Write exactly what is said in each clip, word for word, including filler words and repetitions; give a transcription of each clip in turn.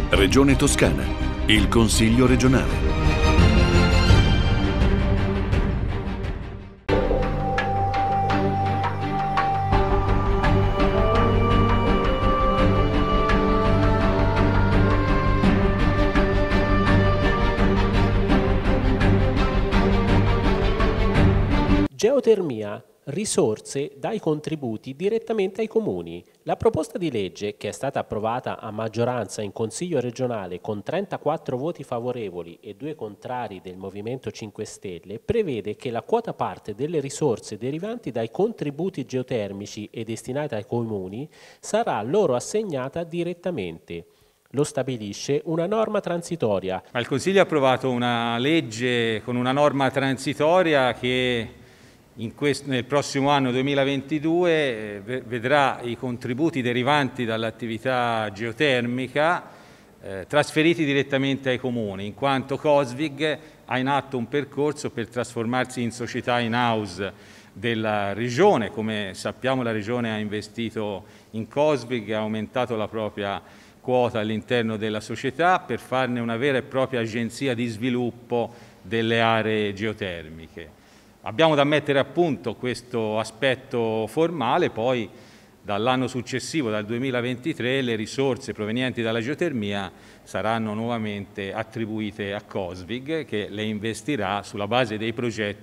Regione Toscana, il Consiglio regionale. Geotermia, risorse dai contributi direttamente ai comuni. La proposta di legge, che è stata approvata a maggioranza in Consiglio regionale con trentaquattro voti favorevoli e due contrari del Movimento cinque Stelle, prevede che la quota parte delle risorse derivanti dai contributi geotermici e destinate ai comuni sarà loro assegnata direttamente. Lo stabilisce una norma transitoria. Ma il Consiglio ha approvato una legge con una norma transitoria che in questo, nel prossimo anno duemilaventidue eh, vedrà i contributi derivanti dall'attività geotermica eh, trasferiti direttamente ai comuni, in quanto Cosvig ha in atto un percorso per trasformarsi in società in house della Regione. Come sappiamo, la Regione ha investito in Cosvig, ha aumentato la propria quota all'interno della società per farne una vera e propria agenzia di sviluppo delle aree geotermiche. Abbiamo da mettere a punto questo aspetto formale, poi dall'anno successivo, dal duemilaventitré, le risorse provenienti dalla geotermia saranno nuovamente attribuite a Cosvig, che le investirà sulla base dei progetti.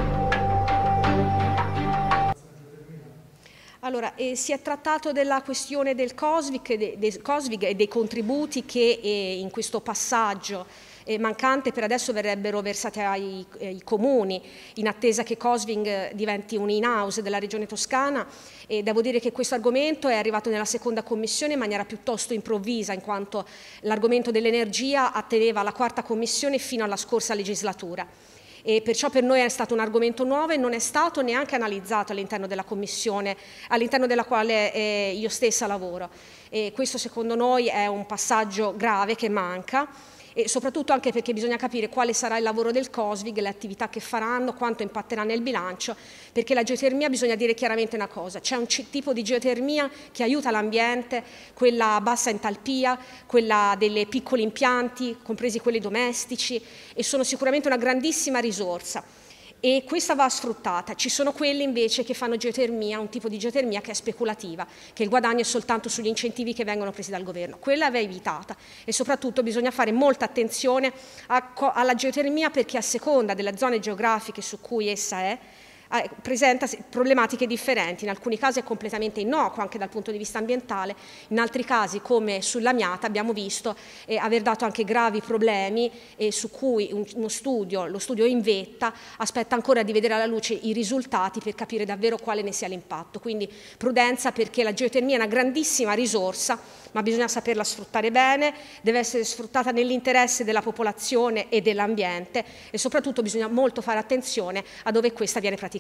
Allora, eh, si è trattato della questione del Cosvig, de, del Cosvig e dei contributi che eh, in questo passaggio eh, mancante per adesso verrebbero versati ai, ai comuni, in attesa che Cosvig diventi un in-house della Regione Toscana. E devo dire che questo argomento è arrivato nella seconda commissione in maniera piuttosto improvvisa, in quanto l'argomento dell'energia atteneva alla quarta commissione fino alla scorsa legislatura. E perciò per noi è stato un argomento nuovo e non è stato neanche analizzato all'interno della commissione all'interno della quale eh, io stessa lavoro. E questo secondo noi è un passaggio grave che manca, e soprattutto anche perché bisogna capire quale sarà il lavoro del Cosvig, le attività che faranno, quanto impatterà nel bilancio, perché la geotermia, bisogna dire chiaramente una cosa: c'è un tipo di geotermia che aiuta l'ambiente, quella a bassa entalpia, quella dei piccoli impianti, compresi quelli domestici, e sono sicuramente una grandissima risorsa. E questa va sfruttata. Ci sono quelli invece che fanno geotermia, un tipo di geotermia che è speculativa, che il guadagno è soltanto sugli incentivi che vengono presi dal governo. Quella va evitata, e soprattutto bisogna fare molta attenzione a, alla geotermia, perché a seconda delle zone geografiche su cui essa è, presenta problematiche differenti. In alcuni casi è completamente innocuo anche dal punto di vista ambientale, in altri casi, come sull'Amiata, abbiamo visto eh, aver dato anche gravi problemi, eh, su cui un, uno studio, lo studio Invetta, aspetta ancora di vedere alla luce i risultati per capire davvero quale ne sia l'impatto. Quindi prudenza, perché la geotermia è una grandissima risorsa, ma bisogna saperla sfruttare bene, deve essere sfruttata nell'interesse della popolazione e dell'ambiente, e soprattutto bisogna molto fare attenzione a dove questa viene praticata.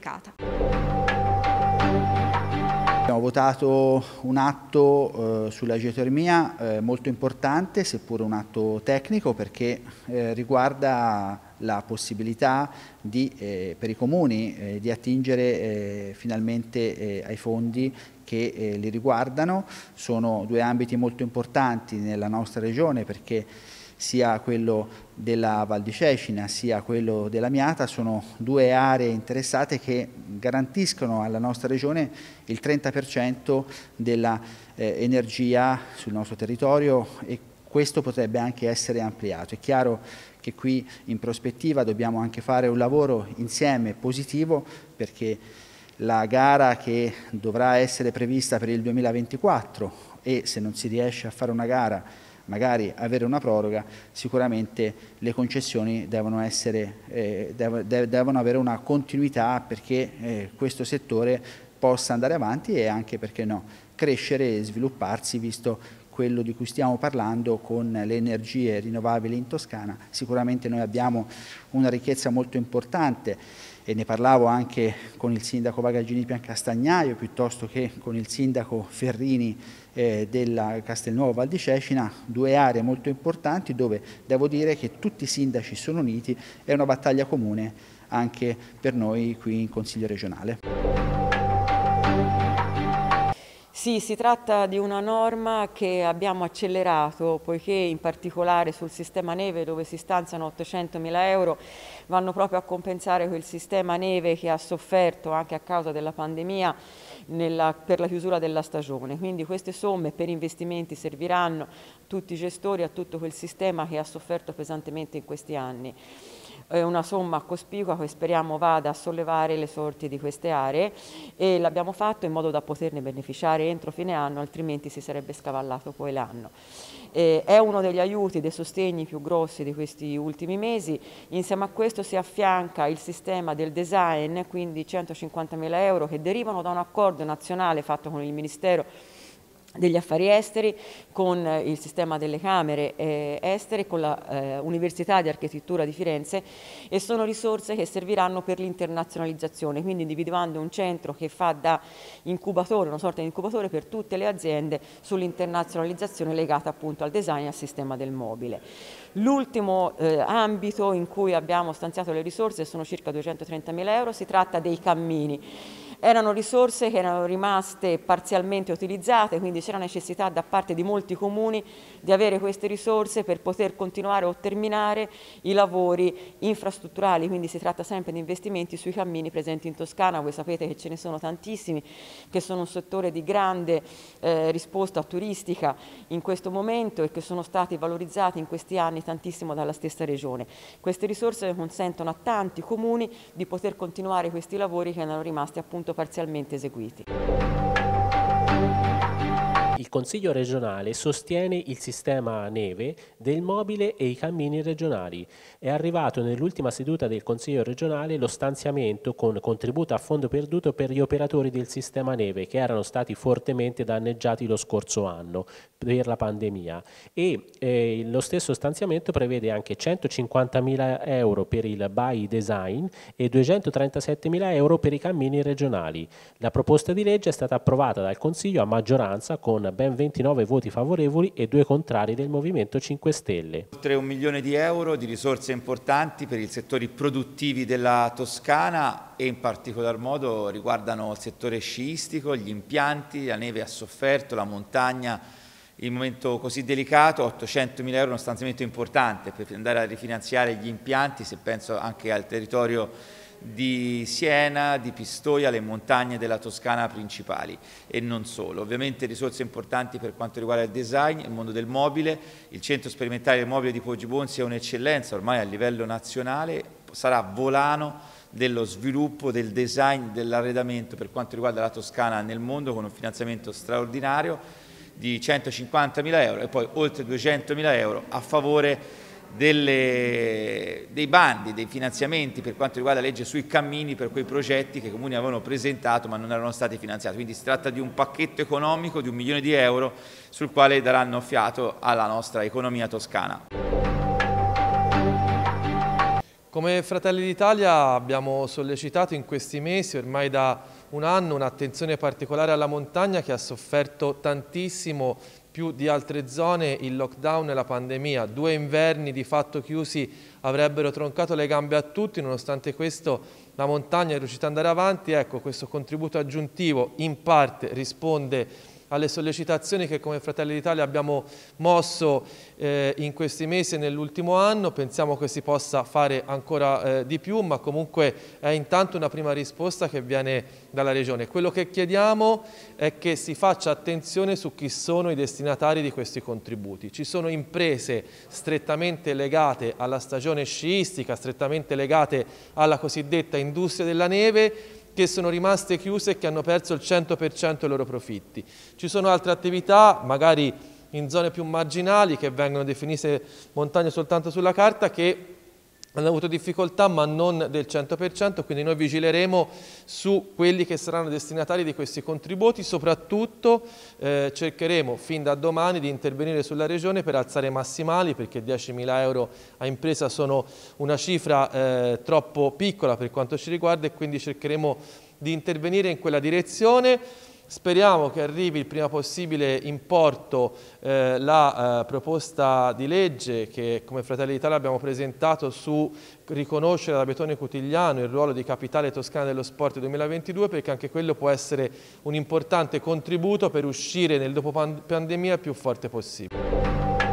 Abbiamo votato un atto eh, sulla geotermia eh, molto importante, seppure un atto tecnico, perché eh, riguarda la possibilità di, eh, per i comuni eh, di attingere eh, finalmente eh, ai fondi che eh, li riguardano. Sono due ambiti molto importanti nella nostra regione, perché sia quello della Val di Cecina sia quello dell'Amiata sono due aree interessate che garantiscono alla nostra regione il trenta per cento dell'energia sul nostro territorio, e questo potrebbe anche essere ampliato. È chiaro che qui in prospettiva dobbiamo anche fare un lavoro insieme positivo, perché la gara che dovrà essere prevista per il duemilaventiquattro, e se non si riesce a fare una gara magari avere una proroga, sicuramente le concessioni devono, essere, eh, dev devono avere una continuità, perché eh, questo settore possa andare avanti e anche, perché no, crescere e svilupparsi, visto quello di cui stiamo parlando con le energie rinnovabili in Toscana. Sicuramente noi abbiamo una ricchezza molto importante, e ne parlavo anche con il sindaco Bagaglini Piancastagnaio, piuttosto che con il sindaco Ferrini eh, della Castelnuovo Val di Cecina, due aree molto importanti dove devo dire che tutti i sindaci sono uniti. È una battaglia comune anche per noi qui in Consiglio regionale. Sì, si tratta di una norma che abbiamo accelerato, poiché in particolare sul sistema neve, dove si stanziano ottocentomila euro, vanno proprio a compensare quel sistema neve che ha sofferto anche a causa della pandemia nella, per la chiusura della stagione. Quindi queste somme per investimenti serviranno a tutti i gestori, a tutto quel sistema che ha sofferto pesantemente in questi anni. È una somma cospicua che speriamo vada a sollevare le sorti di queste aree, e l'abbiamo fatto in modo da poterne beneficiare entro fine anno, altrimenti si sarebbe scavallato poi l'anno. Eh, è uno degli aiuti, dei sostegni più grossi di questi ultimi mesi. Insieme a questo si affianca il sistema del design, quindi centocinquantamila euro che derivano da un accordo nazionale fatto con il Ministero degli Affari Esteri, con eh, il sistema delle Camere eh, Estere, con la eh, Università di Architettura di Firenze, e sono risorse che serviranno per l'internazionalizzazione, quindi individuando un centro che fa da incubatore, una sorta di incubatore per tutte le aziende sull'internazionalizzazione legata appunto al design e al sistema del mobile. L'ultimo eh, ambito in cui abbiamo stanziato le risorse sono circa duecentotrentamila euro, si tratta dei cammini. Erano risorse che erano rimaste parzialmente utilizzate, quindi c'era necessità da parte di molti comuni di avere queste risorse per poter continuare o terminare i lavori infrastrutturali, quindi si tratta sempre di investimenti sui cammini presenti in Toscana. Voi sapete che ce ne sono tantissimi, che sono un settore di grande eh, risposta turistica in questo momento e che sono stati valorizzati in questi anni tantissimo dalla stessa Regione. Queste risorse consentono a tanti comuni di poter continuare questi lavori che erano rimasti appunto parzialmente eseguiti. Il Consiglio regionale sostiene il sistema neve del mobile e i cammini regionali. È arrivato nell'ultima seduta del Consiglio regionale lo stanziamento con contributo a fondo perduto per gli operatori del sistema neve che erano stati fortemente danneggiati lo scorso anno per la pandemia, e eh, lo stesso stanziamento prevede anche centocinquantamila euro per il by design e duecentotrentasettemila euro per i cammini regionali. La proposta di legge è stata approvata dal Consiglio a maggioranza con ben ventinove voti favorevoli e due contrari del Movimento cinque Stelle. Oltre un milione di euro di risorse importanti per i settori produttivi della Toscana, e in particolar modo riguardano il settore sciistico, gli impianti, la neve ha sofferto, la montagna. In un momento così delicato, ottocentomila euro è uno stanziamento importante per andare a rifinanziare gli impianti, se penso anche al territorio di Siena, di Pistoia, le montagne della Toscana principali e non solo. Ovviamente risorse importanti per quanto riguarda il design, il mondo del mobile. Il centro sperimentale del mobile di Poggibonsi è un'eccellenza ormai a livello nazionale, sarà volano dello sviluppo, del design, dell'arredamento per quanto riguarda la Toscana nel mondo, con un finanziamento straordinario di centocinquantamila euro e poi oltre duecentomila euro a favore delle, dei bandi, dei finanziamenti per quanto riguarda la legge sui cammini per quei progetti che i comuni avevano presentato ma non erano stati finanziati. Quindi si tratta di un pacchetto economico di un milione di euro sul quale daranno fiato alla nostra economia toscana. Come Fratelli d'Italia abbiamo sollecitato in questi mesi, ormai da un anno, un'attenzione particolare alla montagna che ha sofferto tantissimo, più di altre zone, il lockdown e la pandemia. Due inverni di fatto chiusi avrebbero troncato le gambe a tutti, nonostante questo la montagna è riuscita ad andare avanti. Ecco, questo contributo aggiuntivo in parte risponde alle sollecitazioni che come Fratelli d'Italia abbiamo mosso eh, in questi mesi e nell'ultimo anno. Pensiamo che si possa fare ancora eh, di più, ma comunque è intanto una prima risposta che viene dalla Regione. Quello che chiediamo è che si faccia attenzione su chi sono i destinatari di questi contributi. Ci sono imprese strettamente legate alla stagione sciistica, strettamente legate alla cosiddetta industria della neve, che sono rimaste chiuse e che hanno perso il cento per cento dei loro profitti. Ci sono altre attività, magari in zone più marginali, che vengono definite montagne soltanto sulla carta, che hanno avuto difficoltà ma non del cento per cento, quindi noi vigileremo su quelli che saranno destinatari di questi contributi. Soprattutto eh, cercheremo fin da domani di intervenire sulla Regione per alzare i massimali, perché diecimila euro a impresa sono una cifra eh, troppo piccola per quanto ci riguarda, e quindi cercheremo di intervenire in quella direzione. Speriamo che arrivi il prima possibile in porto eh, la eh, proposta di legge che come Fratelli d'Italia abbiamo presentato su riconoscere ad Abetone Cutigliano il ruolo di capitale toscana dello sport duemilaventidue, perché anche quello può essere un importante contributo per uscire nel dopo pandemia il più forte possibile.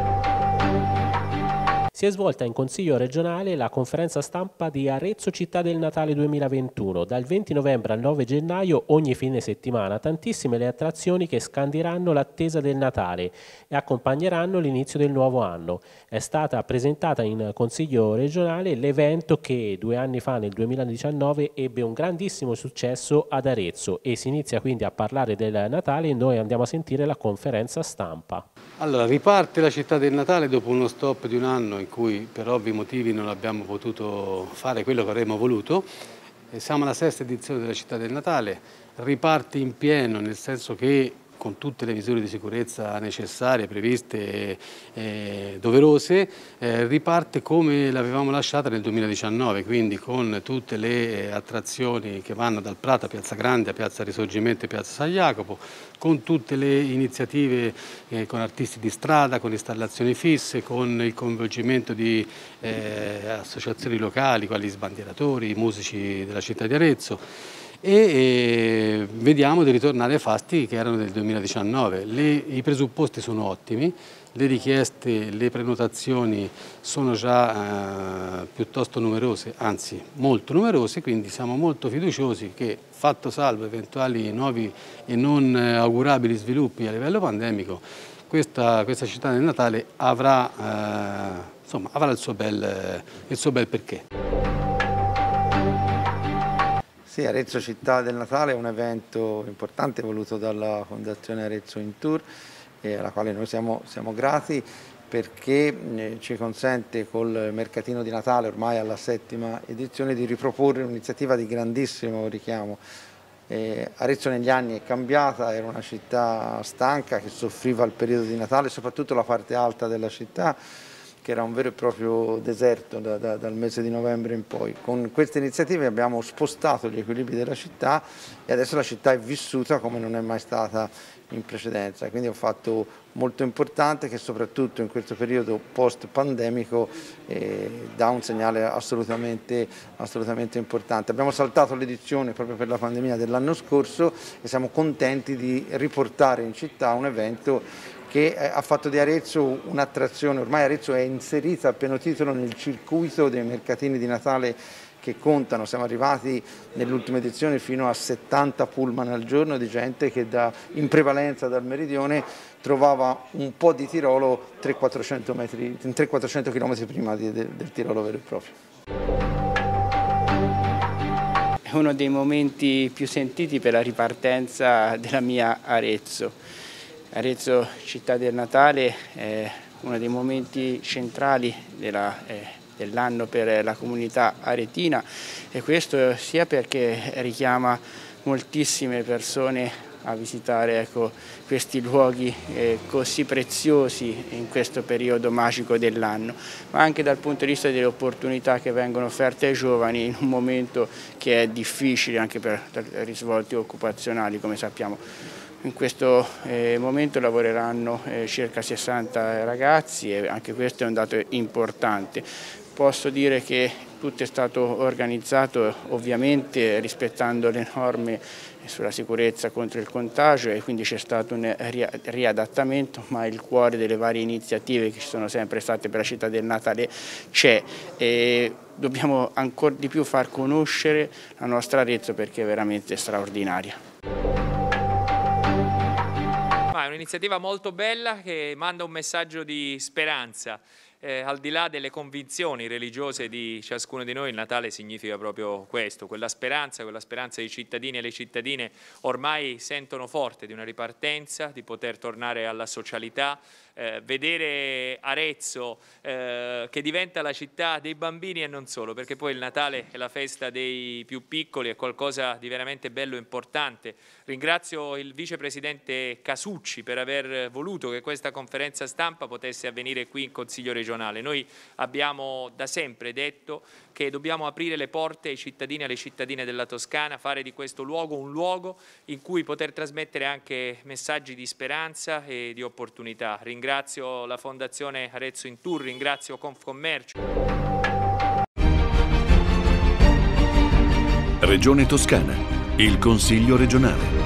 Si è svolta in Consiglio regionale la conferenza stampa di Arezzo Città del Natale duemilaventuno. Dal venti novembre al nove gennaio, ogni fine settimana, tantissime le attrazioni che scandiranno l'attesa del Natale e accompagneranno l'inizio del nuovo anno. È stata presentata in Consiglio regionale l'evento che due anni fa, nel duemiladiciannove, ebbe un grandissimo successo ad Arezzo e si inizia quindi a parlare del Natale e noi andiamo a sentire la conferenza stampa. Allora, riparte la Città del Natale dopo uno stop di un anno in cui per ovvi motivi non abbiamo potuto fare quello che avremmo voluto. E siamo alla sesta edizione della Città del Natale, riparte in pieno nel senso che con tutte le misure di sicurezza necessarie, previste e eh, doverose, eh, riparte come l'avevamo lasciata nel duemiladiciannove, quindi con tutte le attrazioni che vanno dal Prato a Piazza Grande, a Piazza Risorgimento e Piazza San Jacopo, con tutte le iniziative eh, con artisti di strada, con installazioni fisse, con il coinvolgimento di eh, associazioni locali, quali sbandieratori, musici della città di Arezzo. E eh, vediamo di ritornare ai fasti che erano del duemiladiciannove. Le, I presupposti sono ottimi, le richieste, le prenotazioni sono già eh, piuttosto numerose, anzi molto numerose, quindi siamo molto fiduciosi che, fatto salvo eventuali nuovi e non eh, augurabili sviluppi a livello pandemico, questa, questa città del Natale avrà, eh, insomma, avrà il suo bel, il suo bel perché. Sì, Arezzo Città del Natale è un evento importante voluto dalla Fondazione Arezzo in Tour, eh, alla quale noi siamo, siamo grati perché eh, ci consente col mercatino di Natale, ormai alla settima edizione, di riproporre un'iniziativa di grandissimo richiamo. Eh, Arezzo negli anni è cambiata, era una città stanca che soffriva il periodo di Natale, soprattutto la parte alta della città, che era un vero e proprio deserto da, da, dal mese di novembre in poi. Con queste iniziative abbiamo spostato gli equilibri della città e adesso la città è vissuta come non è mai stata in precedenza. Quindi è un fatto molto importante che soprattutto in questo periodo post-pandemico eh, dà un segnale assolutamente, assolutamente importante. Abbiamo saltato l'edizione proprio per la pandemia dell'anno scorso e siamo contenti di riportare in città un evento che ha fatto di Arezzo un'attrazione. Ormai Arezzo è inserita a pieno titolo nel circuito dei mercatini di Natale che contano. Siamo arrivati nell'ultima edizione fino a settanta pullman al giorno di gente che da, in prevalenza dal meridione trovava un po' di Tirolo trecento quattrocento chilometri prima di, del, del Tirolo vero e proprio. È uno dei momenti più sentiti per la ripartenza della mia Arezzo. Arezzo Città del Natale è uno dei momenti centrali della, eh, dell'anno per la comunità aretina e questo sia perché richiama moltissime persone a visitare ecco, questi luoghi eh, così preziosi in questo periodo magico dell'anno, ma anche dal punto di vista delle opportunità che vengono offerte ai giovani in un momento che è difficile anche per risvolti occupazionali, come sappiamo. In questo eh, momento lavoreranno eh, circa sessanta ragazzi e anche questo è un dato importante. Posso dire che tutto è stato organizzato ovviamente rispettando le norme sulla sicurezza contro il contagio e quindi c'è stato un riadattamento, ma il cuore delle varie iniziative che ci sono sempre state per la Città del Natale c'è e dobbiamo ancora di più far conoscere la nostra Arezzo perché è veramente straordinaria. È un'iniziativa molto bella che manda un messaggio di speranza. Eh, al di là delle convinzioni religiose di ciascuno di noi, il Natale significa proprio questo, quella speranza, quella speranza i cittadini e le cittadine ormai sentono forte di una ripartenza, di poter tornare alla socialità, eh, vedere Arezzo eh, che diventa la città dei bambini e non solo, perché poi il Natale è la festa dei più piccoli, è qualcosa di veramente bello e importante. Ringrazio il vicepresidente Casucci per aver voluto che questa conferenza stampa potesse avvenire qui in Consiglio regionale. regionale. Noi abbiamo da sempre detto che dobbiamo aprire le porte ai cittadini e alle cittadine della Toscana, fare di questo luogo un luogo in cui poter trasmettere anche messaggi di speranza e di opportunità. Ringrazio la Fondazione Arezzo in Tour, ringrazio Confcommercio. Regione Toscana, il Consiglio regionale.